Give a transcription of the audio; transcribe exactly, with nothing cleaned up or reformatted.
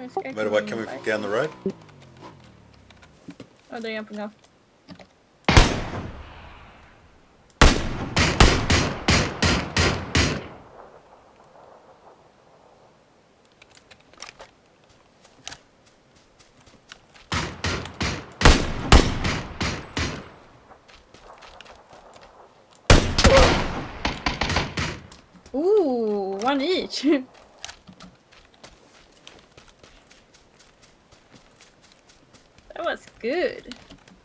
Motorbike coming from down the road. Oh, they're jumping off. Ooh, one each. That was good.